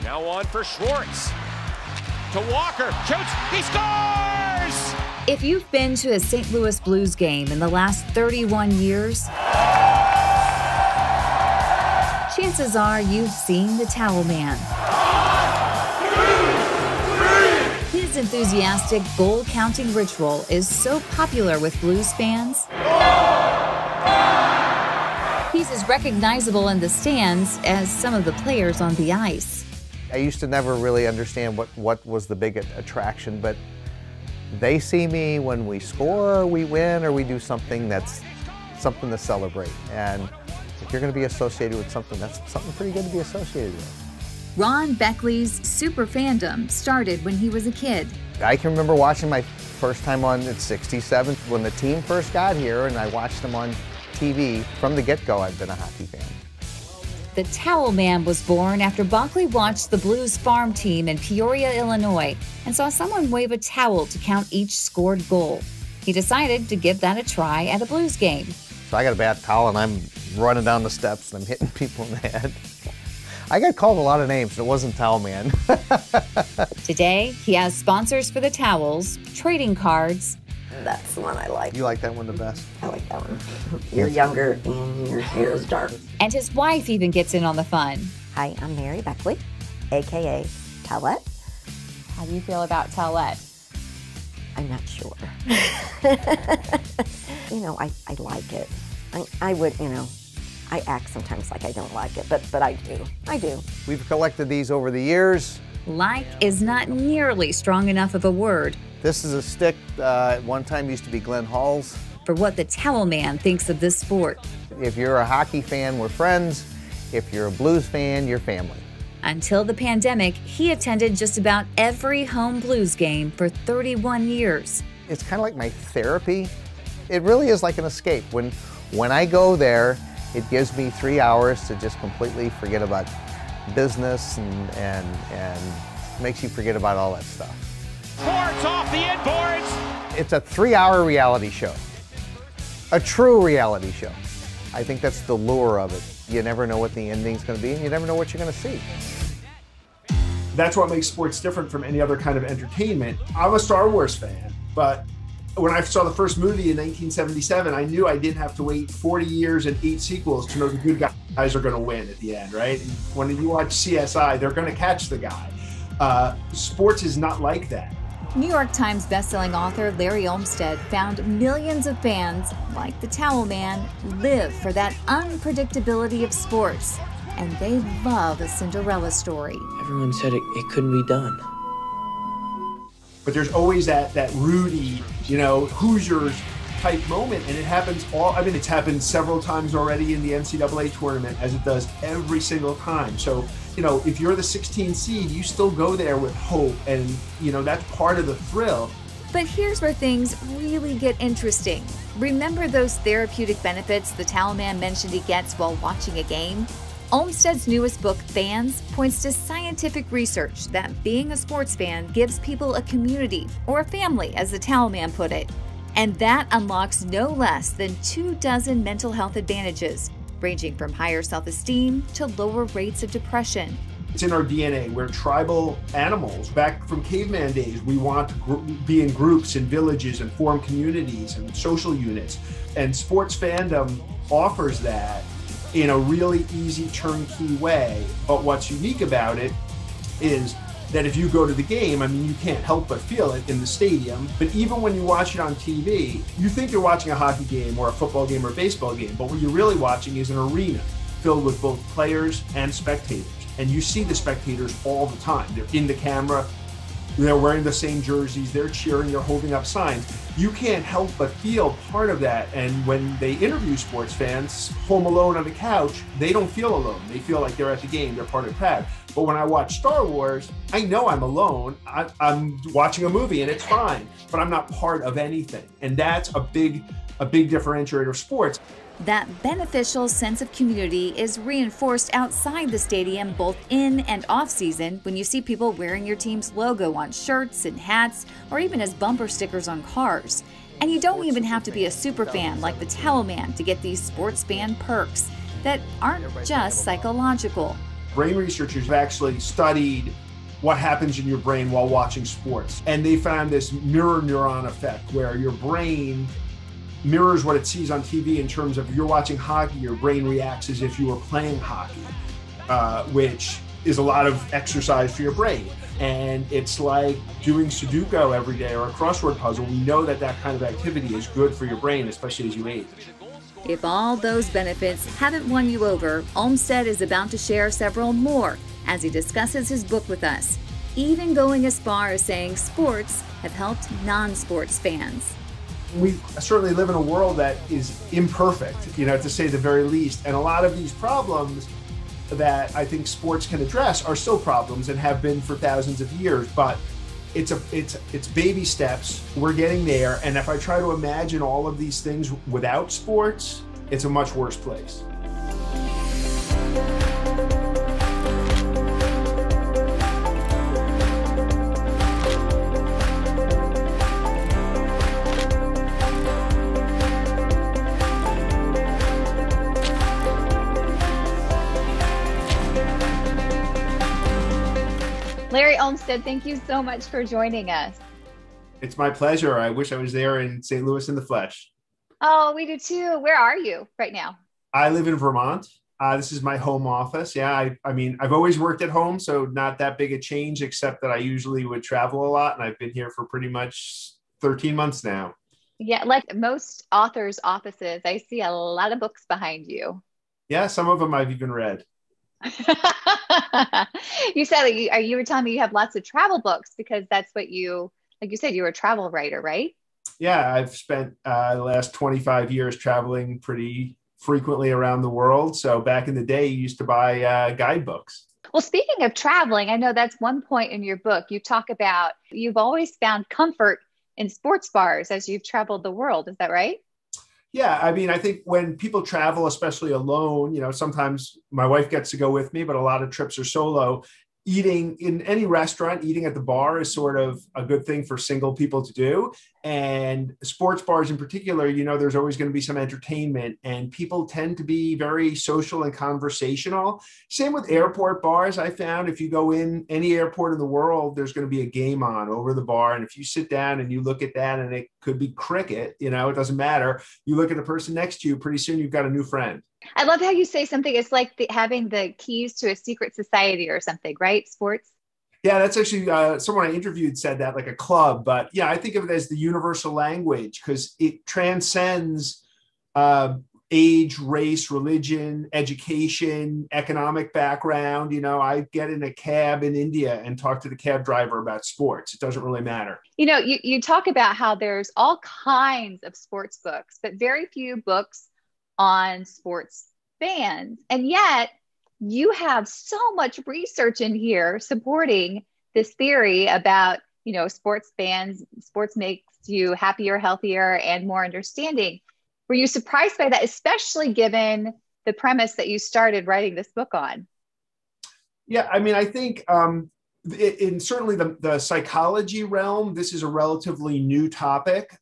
Now on for Schwartz. To Walker. Shoots. He scores! If you've been to a St. Louis Blues game in the last 31 years, chances are you've seen the Towel Man. His enthusiastic goal-counting ritual is so popular with Blues fans. He's as recognizable in the stands as some of the players on the ice. I used to never really understand what was the big attraction, but they see me when we score, we win, or we do something that's something to celebrate. And if you're going to be associated with something, that's something pretty good to be associated with. Ron Baechle's super fandom started when he was a kid. I can remember watching my first time on at 67 when the team first got here, and I watched them on TV. From the get-go, I've been a hockey fan. The Towel Man was born after Baechle watched the Blues farm team in Peoria, Illinois, and saw someone wave a towel to count each scored goal. He decided to give that a try at a Blues game. So I got a bad towel, and I'm running down the steps, and I'm hitting people in the head. I got called a lot of names, and it wasn't Towel Man. Today, he has sponsors for the towels, trading cards. That's the one I like. You like that one the best? I like that one. You're younger and your hair is dark. And his wife even gets in on the fun. Hi, I'm Mary Baechle, a.k.a. Towlette. How do you feel about Towlette? I'm not sure. You know, I like it. I would, you know, I act sometimes like I don't like it, but I do. I do. We've collected these over the years. Like is not nearly strong enough of a word. This is a stick, at one time used to be Glenn Hall's. For what the Towel Man thinks of this sport. If you're a hockey fan, we're friends. If you're a Blues fan, you're family. Until the pandemic, he attended just about every home Blues game for 31 years. It's kind of like my therapy. It really is like an escape. When I go there, it gives me 3 hours to just completely forget about business and makes you forget about all that stuff. Schwartz off the inboards. It's a 3-hour reality show. A true reality show. I think that's the lure of it. You never know what the ending's going to be, and you never know what you're going to see. That's what makes sports different from any other kind of entertainment. I'm a Star Wars fan, but when I saw the first movie in 1977, I knew I didn't have to wait 40 years and 8 sequels to know the good guys are going to win at the end, right? And when you watch CSI, they're going to catch the guy. Sports is not like that. New York Times bestselling author Larry Olmsted found millions of fans, like the Towel Man, live for that unpredictability of sports. And they love a Cinderella story. Everyone said it couldn't be done. But there's always that Rudy, you know, Hoosiers type moment, and it happens it's happened several times already in the NCAA tournament, as it does every single time. So, you know, if you're the 16 seed, you still go there with hope, and, you know, that's part of the thrill. But here's where things really get interesting. Remember those therapeutic benefits the Towel Man mentioned he gets while watching a game? Olmsted's newest book, Fans, points to scientific research that being a sports fan gives people a community, or a family, as the Towel Man put it. And that unlocks no less than 24 mental health advantages, ranging from higher self-esteem to lower rates of depression. It's in our DNA. We're tribal animals. Back from caveman days, we want to be in groups and villages and form communities and social units. And sports fandom offers that in a really easy turnkey way. But what's unique about it is that if you go to the game, I mean, you can't help but feel it in the stadium. But even when you watch it on TV, you think you're watching a hockey game or a football game or a baseball game, but what you're really watching is an arena filled with both players and spectators. And you see the spectators all the time. They're in the camera, they're wearing the same jerseys, they're cheering, they're holding up signs. You can't help but feel part of that. And when they interview sports fans, home alone on the couch, they don't feel alone. They feel like they're at the game, they're part of the crowd. But when I watch Star Wars, I know I'm alone. I'm watching a movie and it's fine, but I'm not part of anything. And that's a big differentiator of sports. That beneficial sense of community is reinforced outside the stadium, both in and off season, when you see people wearing your team's logo on shirts and hats, or even as bumper stickers on cars. And you don't even have to be a super fan like the Towel Man to get these sports fan perks that aren't just psychological. Brain researchers have actually studied what happens in your brain while watching sports. And they found this mirror neuron effect where your brain mirrors what it sees on TV in terms of if you're watching hockey, your brain reacts as if you were playing hockey, which is a lot of exercise for your brain. And it's like doing Sudoku every day or a crossword puzzle. We know that that kind of activity is good for your brain, especially as you age. If all those benefits haven't won you over, Olmsted is about to share several more as he discusses his book with us, even going as far as saying sports have helped non-sports fans. We certainly live in a world that is imperfect, to say the very least. And a lot of these problems that I think sports can address are still problems and have been for thousands of years, but it's baby steps. We're getting there. And if I try to imagine all of these things without sports, it's a much worse place. Larry Olmsted, thank you so much for joining us. It's my pleasure. I wish I was there in St. Louis in the flesh. Oh, we do too. Where are you right now? I live in Vermont. This is my home office. Yeah, I mean, I've always worked at home, so not that big a change, except that I usually would travel a lot, and I've been here for pretty much 13 months now. Yeah, like most authors' offices, I see a lot of books behind you. Yeah, some of them I've even read. You said you were telling me you have lots of travel books because that's what you, like you said, you were a travel writer, right? Yeah, I've spent the last 25 years traveling pretty frequently around the world. So back in the day, you used to buy guidebooks. Well, speaking of traveling, I know that's one point in your book. You talk about you've always found comfort in sports bars as you've traveled the world. Is that right? Yeah, I mean, I think when people travel, especially alone, sometimes my wife gets to go with me, but a lot of trips are solo. Eating in any restaurant, eating at the bar is sort of a good thing for single people to do. And sports bars in particular, there's always going to be some entertainment and people tend to be very social and conversational. Same with airport bars. I found if you go in any airport in the world, there's going to be a game on over the bar. And if you sit down and you look at that and it could be cricket, it doesn't matter. You look at the person next to you, pretty soon you've got a new friend. I love how you say something. It's like having the keys to a secret society or something, right? Sports. Yeah, that's actually someone I interviewed said that, like a club. But yeah, I think of it as the universal language because it transcends age, race, religion, education, economic background. I get in a cab in India and talk to the cab driver about sports. It doesn't really matter. You talk about how there's all kinds of sports books, but very few books on sports fans. And yet you have so much research in here supporting this theory about, sports fans, sports makes you happier, healthier, and more understanding. Were you surprised by that, especially given the premise that you started writing this book on? Yeah, I mean, I think in certainly the psychology realm, this is a relatively new topic.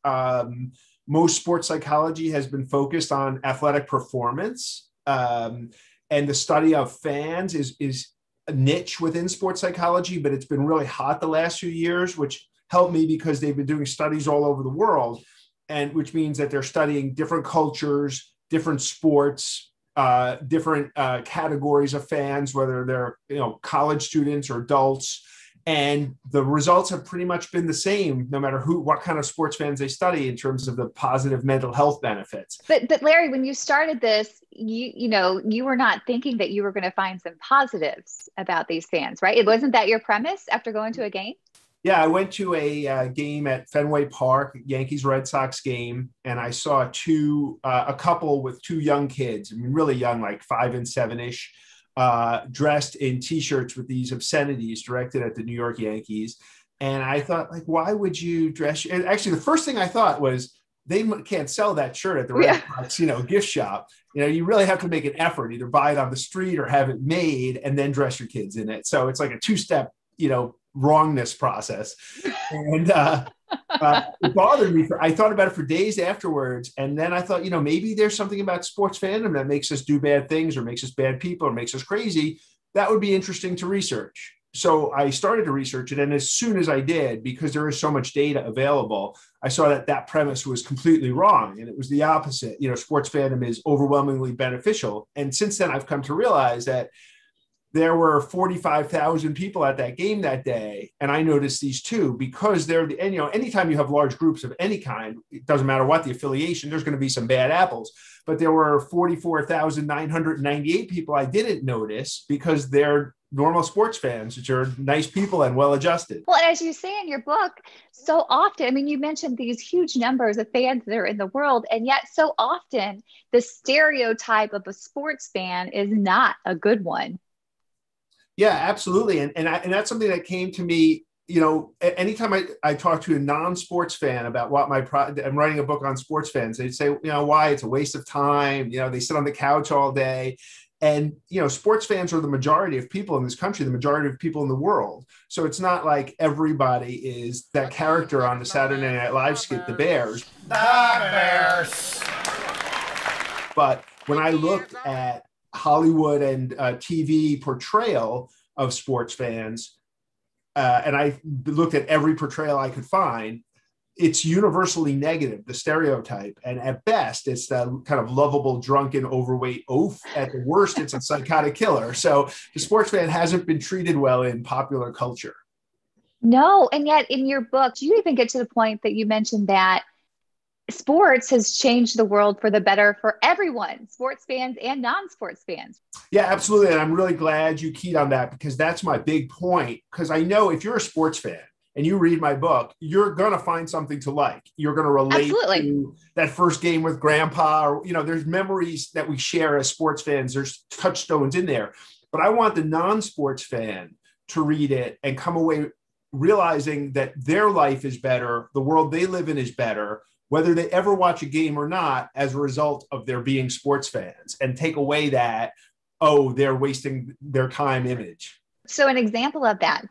Most sports psychology has been focused on athletic performance. And the study of fans is a niche within sports psychology, but it's been really hot the last few years, which helped me because they've been doing studies all over the world, and which means that they're studying different cultures, different sports, different categories of fans, whether they're college students or adults. And the results have pretty much been the same, no matter what kind of sports fans they study in terms of the positive mental health benefits. But Larry, when you started this, you were not thinking that you were going to find some positives about these fans, right? It wasn't that your premise after going to a game? Yeah, I went to a game at Fenway Park, Yankees-Red Sox game, and I saw a couple with two young kids, I mean, really young, like 5 and 7-ish, dressed in T-shirts with these obscenities directed at the New York Yankees. And I thought, like, why would you dress? And actually, the first thing I thought was, they can't sell that shirt at the Red Sox, gift shop. You really have to make an effort, either buy it on the street or have it made and then dress your kids in it. So it's like a two-step, wrongness process. And it bothered me. I thought about it for days afterwards. And then I thought, maybe there's something about sports fandom that makes us do bad things or makes us bad people or makes us crazy. that would be interesting to research. So I started to research it. And as soon as I did, because there is so much data available, I saw that that premise was completely wrong. And it was the opposite. Sports fandom is overwhelmingly beneficial. And since then, I've come to realize that there were 45,000 people at that game that day. And I noticed these too, because anytime you have large groups of any kind, it doesn't matter what the affiliation, there's going to be some bad apples. But there were 44,998 people I didn't notice because they're normal sports fans, which are nice people and well-adjusted. Well, and as you say in your book, so often, I mean, you mentioned these huge numbers of fans that are in the world, and yet so often the stereotype of a sports fan is not a good one. Yeah, absolutely. And that's something that came to me, anytime I talk to a non-sports fan about what I'm writing a book on sports fans, they'd say, why? It's a waste of time. They sit on the couch all day. And, sports fans are the majority of people in this country, the majority of people in the world. So it's not like everybody is that character on the Saturday Night Live skit, The Bears. The Bears. But when I looked at Hollywood and TV portrayal of sports fans, and I looked at every portrayal I could find, it's universally negative, the stereotype. And at best, it's the kind of lovable, drunken, overweight oaf. At the worst, it's a psychotic killer. So the sports fan hasn't been treated well in popular culture. No, and yet in your book, you even get to the point that you mentioned that sports has changed the world for the better for everyone, sports fans and non-sports fans. Yeah, absolutely. And I'm really glad you keyed on that, because that's my big point. Because I know if you're a sports fan and you read my book, you're going to find something to like. You're going to relate to that first game with grandpa, or, there's memories that we share as sports fans. There's touchstones in there. But I want the non-sports fan to read it and come away realizing that their life is better, the world they live in is better, whether they ever watch a game or not, as a result of their being sports fans, and take away that, they're wasting their time image. So an example of that,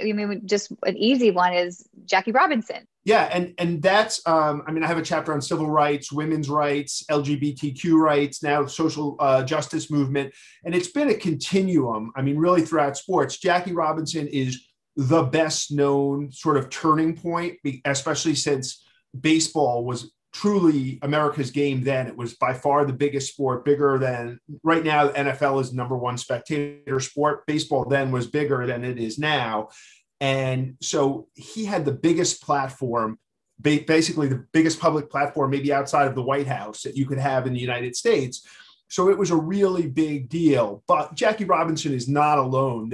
just an easy one is Jackie Robinson. Yeah. And that's, I have a chapter on civil rights, women's rights, LGBTQ rights, now social justice movement. And it's been a continuum, really throughout sports. Jackie Robinson is the best known sort of turning point, especially since baseball was truly America's game then. It was by far the biggest sport, bigger than right now. The NFL is number one spectator sport. Baseball then was bigger than it is now. And so he had the biggest platform, basically the biggest public platform, maybe outside of the White House, that you could have in the United States. So it was a really big deal. But Jackie Robinson is not alone.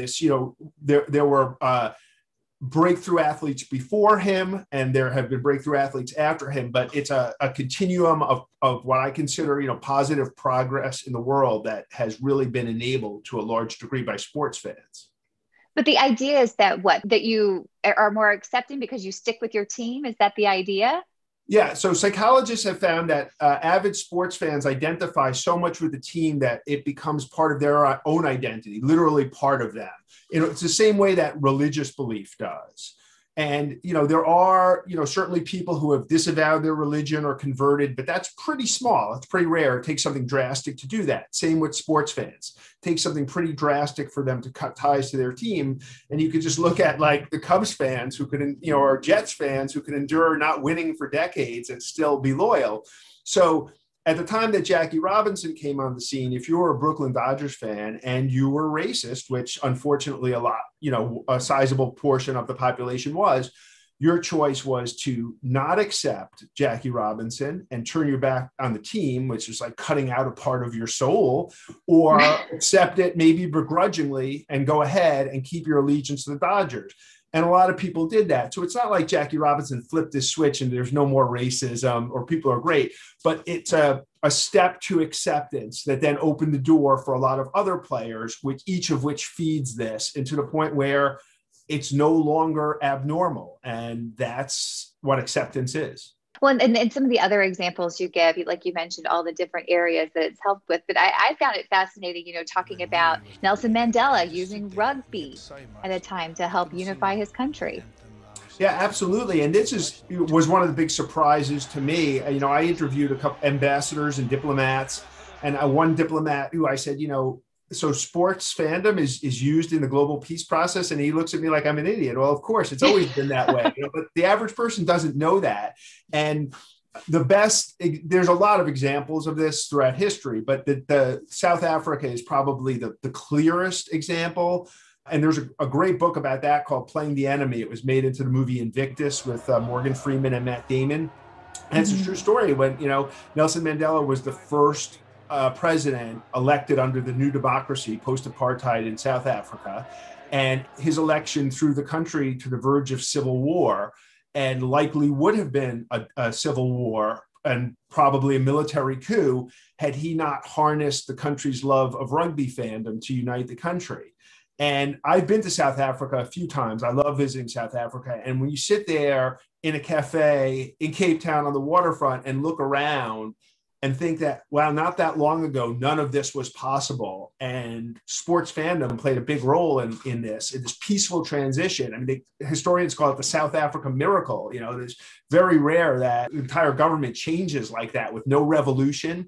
There were breakthrough athletes before him, and there have been breakthrough athletes after him, but it's a continuum of what I consider, positive progress in the world that has really been enabled to a large degree by sports fans. But the idea is that you are more accepting because you stick with your team. Is that the idea? Yeah. So psychologists have found that avid sports fans identify so much with the team that it becomes part of their own identity, literally part of them. It's the same way that religious belief does. And, there are, certainly people who have disavowed their religion or converted, but that's pretty small. It's pretty rare. It takes something drastic to do that. Same with sports fans. It takes something pretty drastic for them to cut ties to their team. And you could just look at like the Cubs fans who could, or Jets fans who could endure not winning for decades and still be loyal. So at the time that Jackie Robinson came on the scene, if you were a Brooklyn Dodgers fan and you were racist, which unfortunately a sizable portion of the population was, your choice was to not accept Jackie Robinson and turn your back on the team, which is like cutting out a part of your soul, or accept it maybe begrudgingly and go ahead and keep your allegiance to the Dodgers. And a lot of people did that. So it's not like Jackie Robinson flipped this switch and there's no more racism or people are great, but it's a step to acceptance that then opened the door for a lot of other players, each of which feeds this, and to the point where it's no longer abnormal. And that's what acceptance is. Well, and some of the other examples you give, like you mentioned, all the different areas that it's helped with. But I found it fascinating, talking about Nelson Mandela using rugby at a time to help unify his country. Yeah, absolutely. And this was one of the big surprises to me. I interviewed a couple ambassadors and diplomats, and one diplomat who I said, so sports fandom is used in the global peace process. And he looks at me like I'm an idiot. Well, of course, it's always been that way, but the average person doesn't know that. And there's a lot of examples of this throughout history, but the South Africa is probably the clearest example. And there's a great book about that called Playing the Enemy. It was made into the movie Invictus with Morgan Freeman and Matt Damon. And it's a true story when, Nelson Mandela was the first president elected under the new democracy post-apartheid in South Africa. And his election threw the country to the verge of civil war, and likely would have been a civil war and probably a military coup had he not harnessed the country's love of rugby fandom to unite the country. And I've been to South Africa a few times. I love visiting South Africa. And when you sit there in a cafe in Cape Town on the waterfront and look around and think that, wow, not that long ago, none of this was possible. And sports fandom played a big role in this peaceful transition. I mean, historians call it the South Africa miracle. It's very rare that the entire government changes like that with no revolution.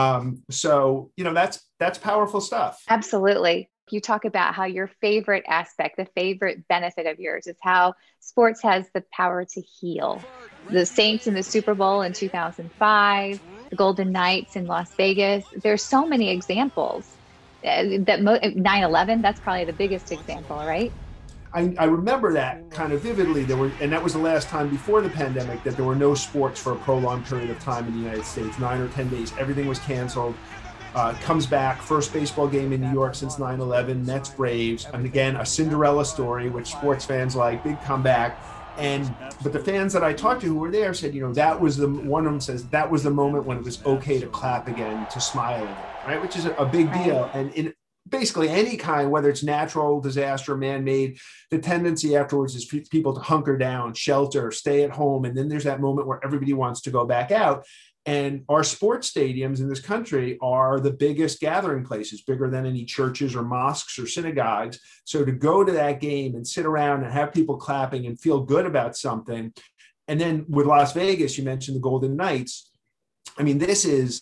So that's powerful stuff. Absolutely. You talk about how your favorite aspect, the favorite benefit of yours is how sports has the power to heal. The Saints in the Super Bowl in 2005, the Golden Knights in Las Vegas. There's so many examples. That 9/11, that's probably the biggest example, right? I remember that kind of vividly. And that was the last time before the pandemic that there were no sports for a prolonged period of time in the United States, 9 or 10 days. Everything was canceled. Comes back, first baseball game in New York since 9/11, Mets Braves, and again, a Cinderella story, which sports fans like, big comeback. But the fans that I talked to who were there said, one of them says that was the moment when it was okay to clap again, to smile again, right? Which is a big deal. And in basically any kind, whether it's natural disaster, man-made, the tendency afterwards is people to hunker down, shelter, stay at home. And then there's that moment where everybody wants to go back out. And our sports stadiums in this country are the biggest gathering places, bigger than any churches or mosques or synagogues. So to go to that game and sit around and have people clapping and feel good about something. And then with Las Vegas, you mentioned the Golden Knights. I mean, this is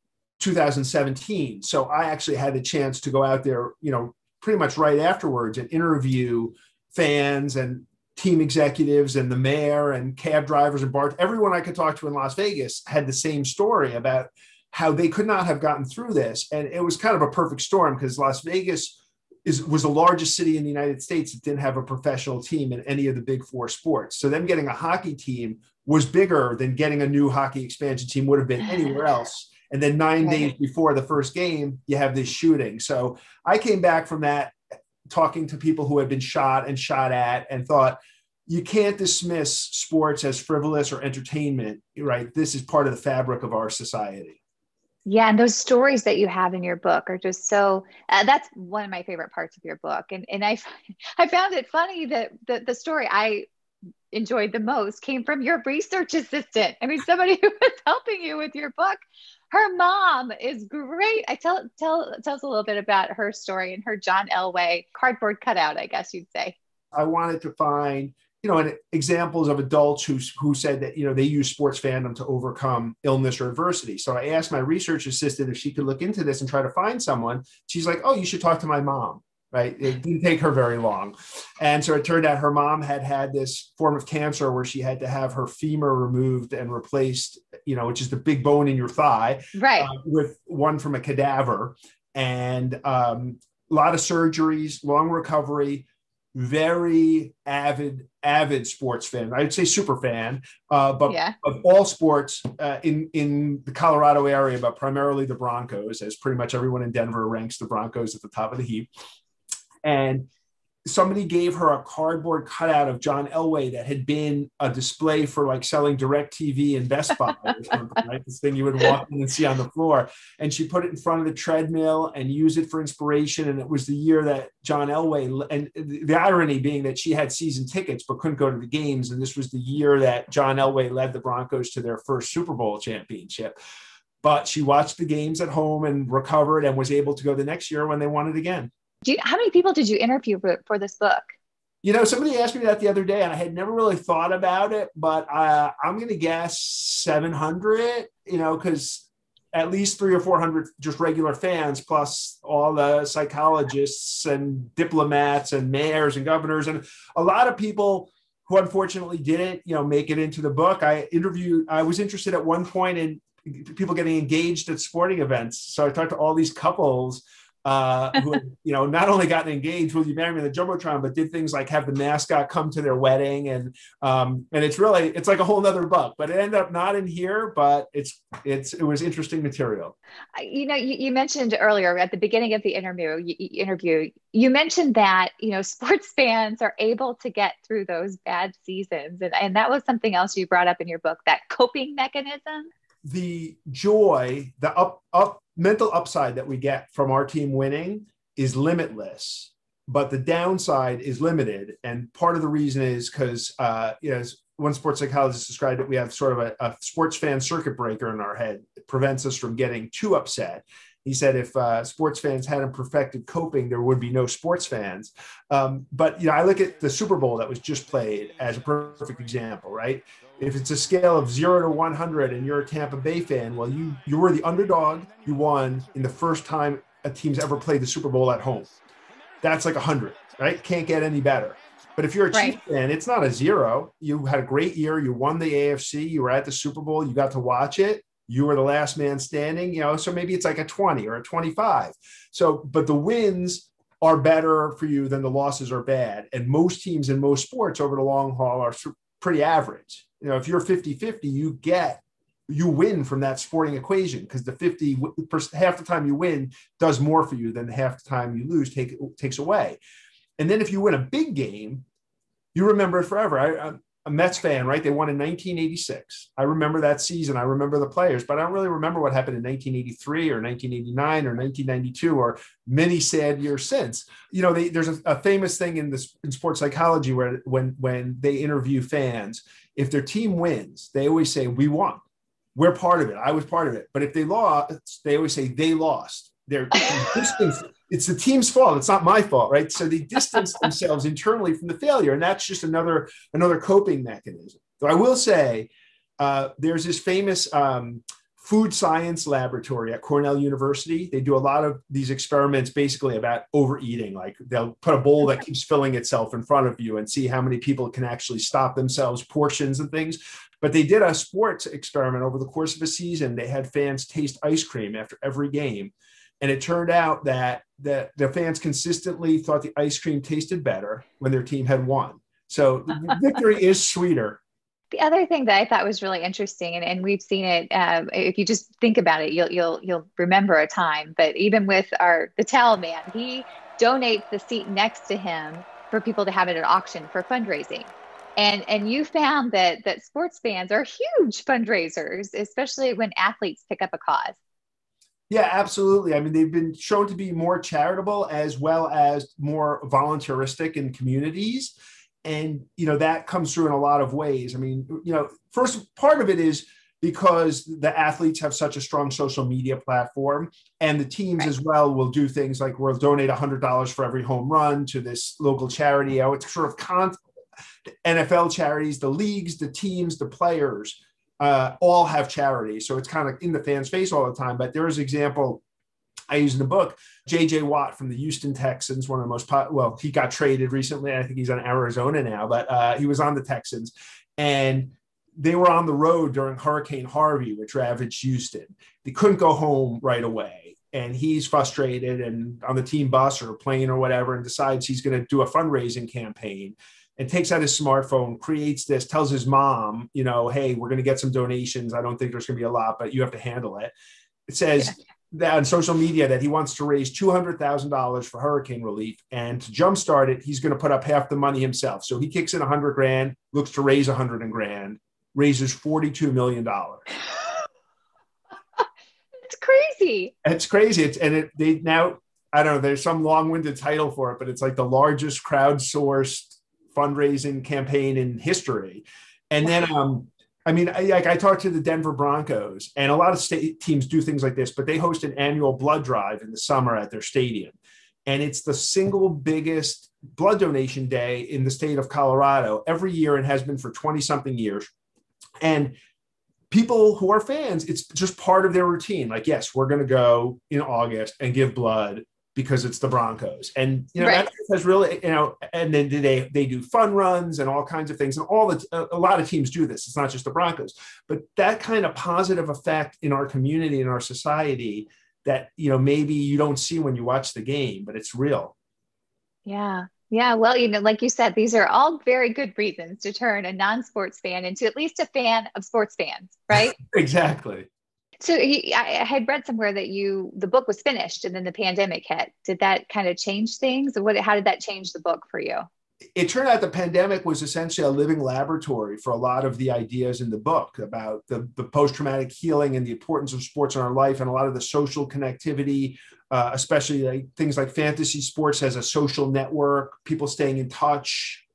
2017. So I actually had the chance to go out there, pretty much right afterwards and interview fans and team executives and the mayor and cab drivers and bars. Everyone I could talk to in Las Vegas had the same story about how they could not have gotten through this. And it was kind of a perfect storm because Las Vegas was the largest city in the United States that didn't have a professional team in any of the big four sports. So them getting a hockey team was bigger than getting a new hockey expansion team would have been anywhere else. And then 9 days before the first game, you have this shooting. So I came back from that talking to people who had been shot at and thought, you can't dismiss sports as frivolous or entertainment, right? This is part of the fabric of our society. Yeah. And those stories that you have in your book are just so, that's one of my favorite parts of your book. And I found it funny that the story I enjoyed the most came from your research assistant. I mean, somebody who was helping you with your book. Her mom is great. Tell us a little bit about her story and her John Elway cardboard cutout, I guess you'd say. I wanted to find, examples of adults who said that, they use sports fandom to overcome illness or adversity. So I asked my research assistant if she could look into this and try to find someone. She's like, oh, you should talk to my mom. Right. It didn't take her very long. And so it turned out her mom had this form of cancer where she had to have her femur removed and replaced, which is the big bone in your thigh, right, with one from a cadaver, and a lot of surgeries, long recovery, very avid sports fan. I'd say super fan, but yeah, of all sports in the Colorado area, but primarily the Broncos, as pretty much everyone in Denver ranks the Broncos at the top of the heap. And somebody gave her a cardboard cutout of John Elway that had been a display for like selling DirecTV and Best Buy or something, right? This thing you would walk in and see on the floor. And she put it in front of the treadmill and use it for inspiration. And it was the year that John Elway, and the irony being that she had season tickets but couldn't go to the games. And this was the year that John Elway led the Broncos to their first Super Bowl championship. But she watched the games at home and recovered and was able to go the next year when they won it again. How many people did you interview for this book? Somebody asked me that the other day, and I had never really thought about it, but I'm going to guess 700, because at least 300 or 400 just regular fans, plus all the psychologists and diplomats and mayors and governors, and a lot of people who unfortunately didn't, make it into the book. I was interested at one point in people getting engaged at sporting events. So I talked to all these couples who, not only gotten engaged, will you marry me in the Jumbotron, but did things like have the mascot come to their wedding. And it's like a whole nother book, but it ended up not in here, but it was interesting material. You mentioned earlier at the beginning of the interview, you mentioned that, sports fans are able to get through those bad seasons. And that was something else you brought up in your book, that coping mechanism. The joy, the mental upside that we get from our team winning is limitless, but the downside is limited. And part of the reason is because, as one sports psychologist described it, we have sort of a sports fan circuit breaker in our head. It prevents us from getting too upset. He said if sports fans hadn't perfected coping, there would be no sports fans. But I look at the Super Bowl that was just played as a perfect example, right? If it's a scale of 0 to 100 and you're a Tampa Bay fan, well, you were the underdog. You won in the first time a team's ever played the Super Bowl at home. That's like 100, right? Can't get any better. But if you're a Chiefs fan, it's not a 0. You had a great year. You won the AFC. You were at the Super Bowl. You got to watch it. You were the last man standing, so maybe it's like a 20 or a 25. So, but the wins are better for you than the losses are bad. And most teams in most sports over the long haul are pretty average. If you're 50-50, you win from that sporting equation, because the 50% half the time you win does more for you than half the time you lose takes away. And then if you win a big game, you remember it forever. I'm a Mets fan, right? They won in 1986. I remember that season. I remember the players, but I don't really remember what happened in 1983 or 1989 or 1992 or many sad years since. There's a famous thing in sports psychology where when they interview fans, if their team wins, they always say, "We won. We're part of it. I was part of it." But if they lost, they always say, "They lost." It's the team's fault. It's not my fault, right? So they distance themselves internally from the failure, and that's just another coping mechanism. So I will say, there's this famous food science laboratory at Cornell University. They do a lot of these experiments basically about overeating. Like they'll put a bowl that keeps filling itself in front of you and see how many people can actually stop themselves, portions and things. But they did a sports experiment over the course of a season. They had fans taste ice cream after every game. And it turned out that the fans consistently thought the ice cream tasted better when their team had won. So the victory is sweeter. The other thing that I thought was really interesting, and we've seen it, if you just think about it, you'll remember a time. But even with the towel man, he donates the seat next to him for people to have at an auction for fundraising. And you found that sports fans are huge fundraisers, especially when athletes pick up a cause. Yeah, absolutely. I mean, they've been shown to be more charitable as well as more voluntaristic in communities. And, that comes through in a lot of ways. I mean, first part of it is because the athletes have such a strong social media platform, and the teams as well will do things like we'll donate $100 for every home run to this local charity. It's sort of NFL charities, the leagues, the teams, the players, all have charity. So it's kind of in the fans' face all the time. But there is an example I use in the book, J.J. Watt from the Houston Texans, one of the most, he got traded recently. I think he's on Arizona now, but he was on the Texans. And they were on the road during Hurricane Harvey, which ravaged Houston. They couldn't go home right away. And he's frustrated and on the team bus or plane or whatever, and decides he's going to do a fundraising campaign. And takes out his smartphone, creates this, tells his mom, hey, we're going to get some donations. I don't think there's going to be a lot, but you have to handle it. It says that on social media that he wants to raise $200,000 for hurricane relief. And to jumpstart it, he's going to put up half the money himself. So he kicks in $100,000, looks to raise $100,000, raises $42 million. It's crazy. It's crazy. I don't know, there's some long-winded title for it, but it's like the largest crowdsourced fundraising campaign in history. And then, I talked to the Denver Broncos, and a lot of state teams do things like this, but they host an annual blood drive in the summer at their stadium. And it's the single biggest blood donation day in the state of Colorado every year, and has been for 20 something years. And people who are fans, it's just part of their routine. Like, yes, we're going to go in August and give blood because it's the Broncos. And, that has really, and then they do fun runs and all kinds of things. And a lot of teams do this. It's not just the Broncos, but that kind of positive effect in our community, in our society that, maybe you don't see when you watch the game, but it's real. Yeah. Yeah. Well, like you said, these are all very good reasons to turn a non-sports fan into at least a fan of sports fans, right? Exactly. So I had read somewhere that the book was finished and then the pandemic hit. Did that kind of change things? How did that change the book for you? It turned out the pandemic was essentially a living laboratory for a lot of the ideas in the book about the post-traumatic healing and the importance of sports in our life, and a lot of the social connectivity, especially like things like fantasy sports as a social network, people staying in touch.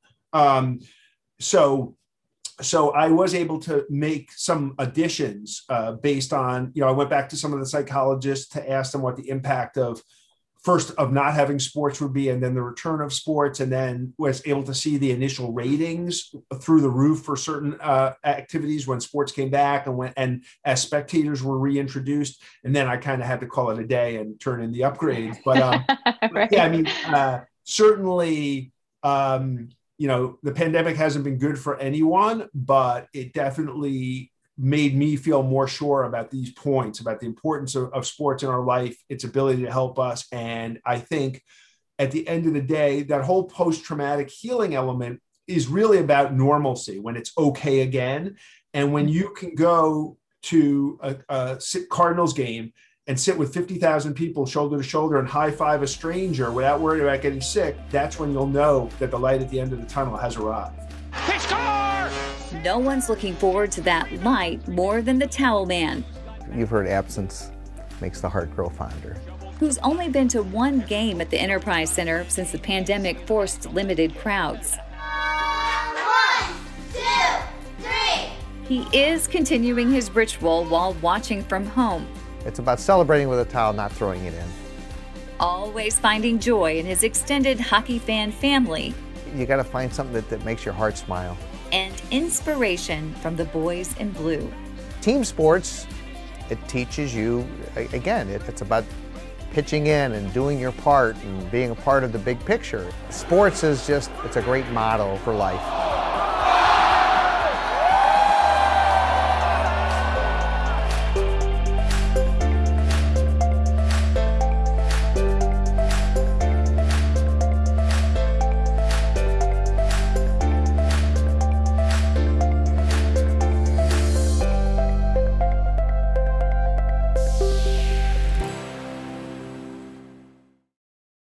So I was able to make some additions based on, I went back to some of the psychologists to ask them what the impact of not having sports would be, and then the return of sports, and then was able to see the initial ratings through the roof for certain activities when sports came back and as spectators were reintroduced. And then I kind of had to call it a day and turn in the upgrades. But right. Yeah, I mean, certainly, the pandemic hasn't been good for anyone, but it definitely made me feel more sure about these points, about the importance of sports in our life, its ability to help us. And I think at the end of the day, that whole post-traumatic healing element is really about normalcy, when it's okay again. And when you can go to a Cardinals game and sit with 50,000 people shoulder to shoulder and high five a stranger without worrying about getting sick, that's when you'll know that the light at the end of the tunnel has arrived. They score! No one's looking forward to that light more than the Towel Man, You've heard absence makes the heart grow fonder. who's only been to one game at the Enterprise Center since the pandemic forced limited crowds. 1, 2, 3. He is continuing his ritual while watching from home, It's about celebrating with a towel, not throwing it in. always finding joy in his extended hockey fan family, You got to find something that makes your heart smile. and inspiration from the boys in blue. Team sports, it teaches you, again, it's about pitching in and doing your part and being a part of the big picture. Sports is it's a great model for life.